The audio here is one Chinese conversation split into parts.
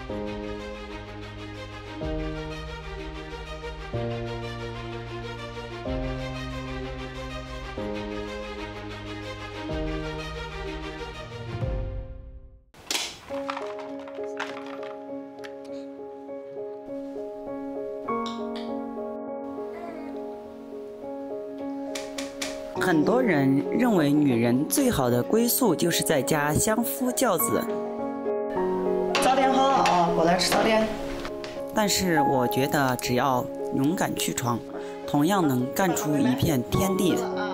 很多人认为女人最好的归宿就是在家相夫教子。 早点好了啊，过来吃早点。 但是我觉得只要勇敢去闯，同样能干出一片天地。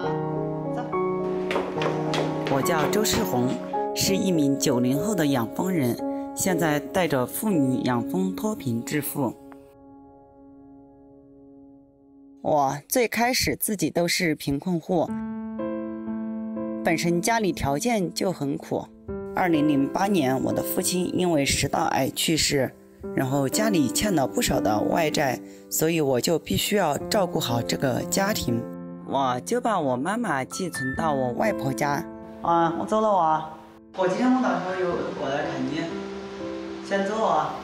我叫周世红，是一名90后的养蜂人，现在带着妇女养蜂脱贫致富。我最开始自己都是贫困户，本身家里条件就很苦。2008年，我的父亲因为食道癌去世，然后家里欠了不少的外债，所以我就必须要照顾好这个家庭。我就把我妈妈寄存到我外婆家。啊，我走了啊，过几天我到时候又过来看你。先走啊。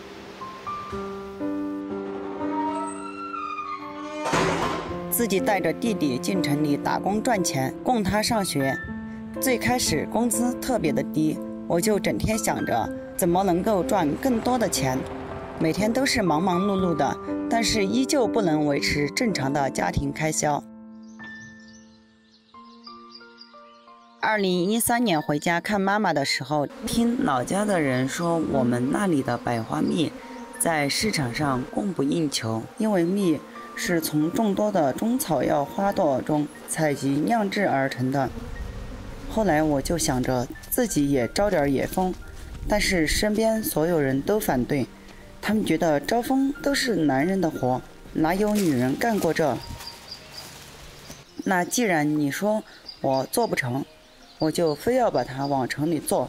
自己带着弟弟进城里打工赚钱，供他上学。最开始工资特别的低，我就整天想着怎么能够赚更多的钱，每天都是忙忙碌碌的，但是依旧不能维持正常的家庭开销。2013年回家看妈妈的时候，听老家的人说我们那里的百花蜜在市场上供不应求，因为蜜是从众多的中草药花朵中采集酿制而成的。后来我就想着自己也招点野蜂，但是身边所有人都反对，他们觉得招蜂都是男人的活，哪有女人干过这？那既然你说我做不成，我就非要把它往城里做。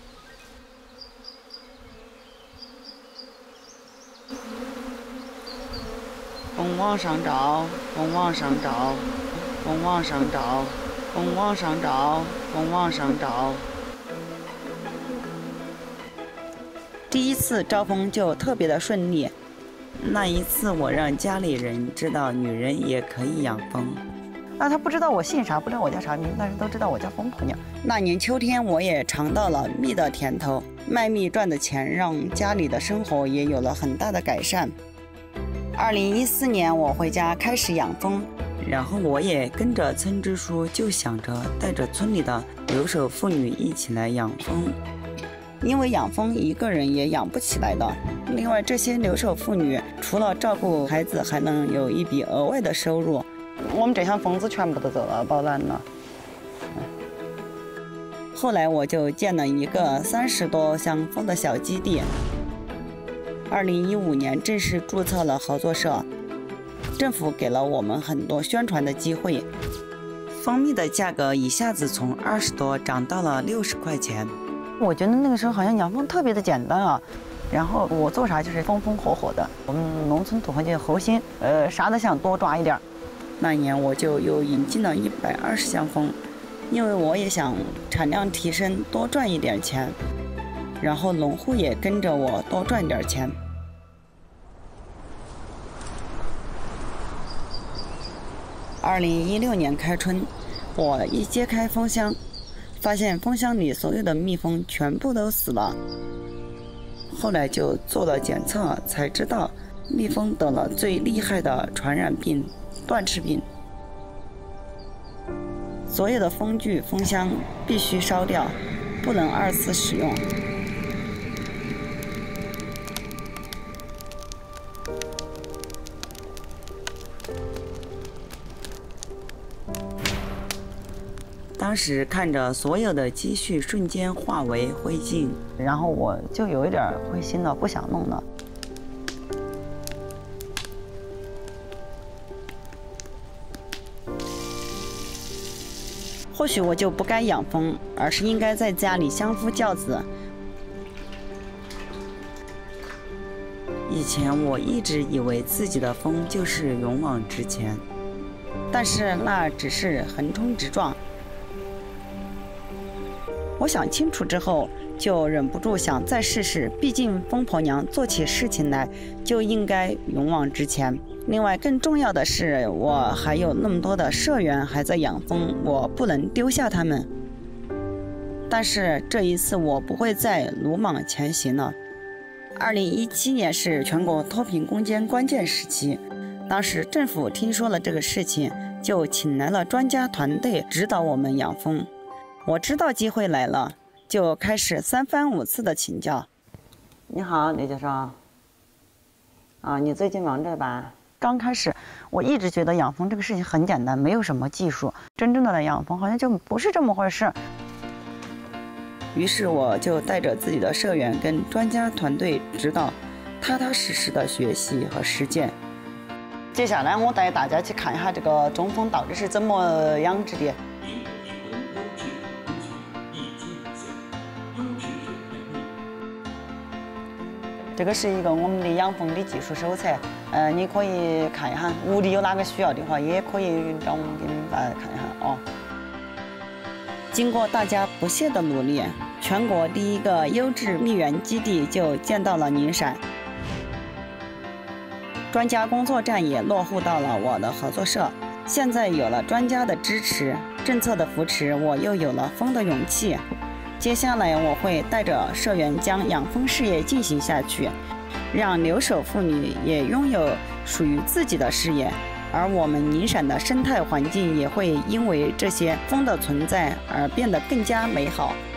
风往上照，风往上照，风往上照，风往上照，风往上照。第一次招蜂就特别的顺利，那一次我让家里人知道女人也可以养蜂。 那他不知道我姓啥，不知道我叫啥名，但是都知道我叫疯婆娘。 那年秋天，我也尝到了蜜的甜头，卖蜜赚的钱让家里的生活也有了很大的改善。2014年，我回家开始养蜂，然后我也跟着村支书，就想着带着村里的留守妇女一起来养蜂，因为养蜂一个人也养不起来的。另外，这些留守妇女除了照顾孩子，还能有一笔额外的收入。 我们这箱蜂子全部都走了，保烂了。 后来我就建了一个30多箱蜂的小基地。2015年正式注册了合作社，政府给了我们很多宣传的机会，蜂蜜的价格一下子从20多涨到了60块钱。 我觉得那个时候好像养蜂特别的简单啊，然后我做啥就是风风火火的。我们农村土豪就猴心，啥都想多抓一点。 那年我就又引进了120箱蜂，因为我也想产量提升，多赚一点钱，然后农户也跟着我多赚点钱。2016年开春，我一揭开蜂箱，发现蜂箱里所有的蜜蜂全部都死了。后来就做了检测，才知道蜜蜂得了最厉害的传染病——断翅病。所有的蜂具、蜂箱必须烧掉，不能2次使用。当时看着所有的积蓄瞬间化为灰烬， 然后我就有一点灰心了，不想弄了。 或许我就不该养蜂，而是应该在家里相夫教子。以前我一直以为自己的蜂就是勇往直前，但是那只是横冲直撞。 我想清楚之后，就忍不住想再试试。毕竟疯婆娘做起事情来就应该勇往直前。另外，更重要的是，我还有那么多的社员还在养蜂，我不能丢下他们。但是这一次，我不会再鲁莽前行了。2017年是全国脱贫攻坚关键时期，当时政府听说了这个事情，就请来了专家团队指导我们养蜂。我知道机会来了，就开始3番5次的请教。你好，李教授。你最近忙着吧？刚开始，我一直觉得养蜂这个事情很简单，没有什么技术。真正的来养蜂好像就不是这么回事。于是我就带着自己的社员跟专家团队指导，踏踏实实的学习和实践。接下来我带大家去看一下这个中蜂到底是怎么养殖的。这个是一个我们的养蜂的技术手册，你可以看一下，屋里有哪个需要的话，也可以让我们给你们大家看一下哦。经过大家不懈的努力，全国第一个优质蜜源基地就建到了宁山，专家工作站也落户到了我的合作社。现在有了专家的支持，政策的扶持，我又有了蜂的勇气。接下来我会带着社员将养蜂事业进行下去，让留守妇女也拥有属于自己的事业，而我们宁山的生态环境也会因为这些蜂的存在而变得更加美好。